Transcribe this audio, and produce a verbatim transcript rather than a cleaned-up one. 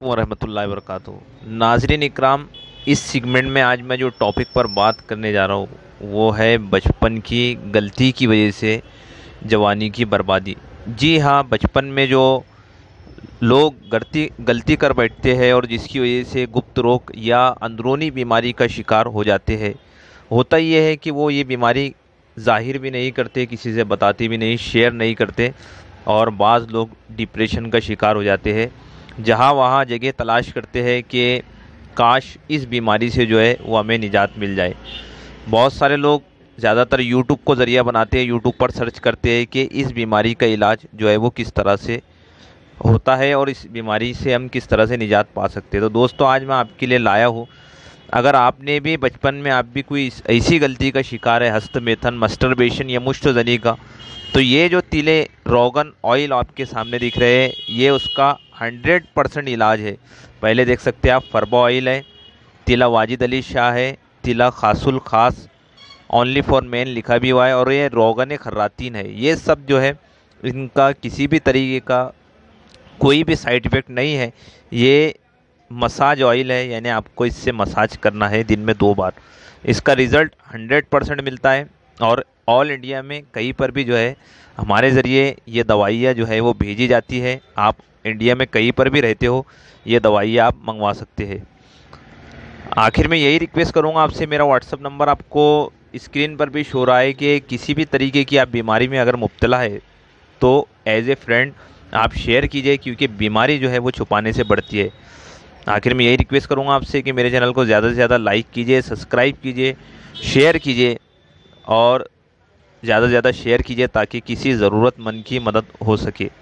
वरहमतुल्लाहि वबरकातुहू। नाज़रीन इकराम, इस सेगमेंट में आज मैं जो टॉपिक पर बात करने जा रहा हूँ वो है बचपन की गलती की वजह से जवानी की बर्बादी। जी हाँ, बचपन में जो लोग गलती गलती कर बैठते हैं और जिसकी वजह से गुप्त रोग या अंदरूनी बीमारी का शिकार हो जाते हैं, होता ये है कि वो ये बीमारी ज़ाहिर भी नहीं करते, किसी से बताते भी नहीं, शेयर नहीं करते और बाज़ लोग डिप्रेशन का शिकार हो जाते हैं। जहाँ वहाँ जगह तलाश करते हैं कि काश इस बीमारी से जो है वो हमें निजात मिल जाए। बहुत सारे लोग ज़्यादातर यूट्यूब को ज़रिया बनाते हैं, यूट्यूब पर सर्च करते हैं कि इस बीमारी का इलाज जो है वो किस तरह से होता है और इस बीमारी से हम किस तरह से निजात पा सकते हैं। तो दोस्तों, आज मैं आपके लिए लाया हूँ, अगर आपने भी बचपन में आप भी कोई ऐसी गलती का शिकार है, हस्तमेथन, मस्टरबेशन या मुश्तज़नी का, तो ये जो तिले रोगन ऑयल आपके सामने दिख रहे हैं ये उसका हंड्रेड परसेंट इलाज है। पहले देख सकते हैं आप, फरबा ऑयल है, तिला वाजिद अली शाह है, तिला खासुल खास, ओनली फॉर मैन लिखा भी हुआ है, और ये रोगन खर्रातीन है। ये सब जो है इनका किसी भी तरीके का कोई भी साइड इफ़ेक्ट नहीं है। ये मसाज ऑयल है, यानी आपको इससे मसाज करना है दिन में दो बार। इसका रिज़ल्ट हंड्रेड परसेंट मिलता है और ऑल इंडिया में कहीं पर भी जो है हमारे ज़रिए ये दवाइयाँ जो है वो भेजी जाती है। आप इंडिया में कहीं पर भी रहते हो, ये दवाइयाँ आप मंगवा सकते हैं। आखिर में यही रिक्वेस्ट करूँगा आपसे, मेरा व्हाट्सअप नंबर आपको स्क्रीन पर भी शो रहा है कि किसी भी तरीके की आप बीमारी में अगर मुब्तला है तो एज ए फ्रेंड आप शेयर कीजिए, क्योंकि बीमारी जो है वो छुपाने से बढ़ती है। आखिर में यही रिक्वेस्ट करूँगा आपसे कि मेरे चैनल को ज़्यादा से ज़्यादा लाइक कीजिए, सब्सक्राइब कीजिए, शेयर कीजिए और ज़्यादा से ज़्यादा शेयर कीजिए ताकि किसी ज़रूरतमंद की मदद हो सके।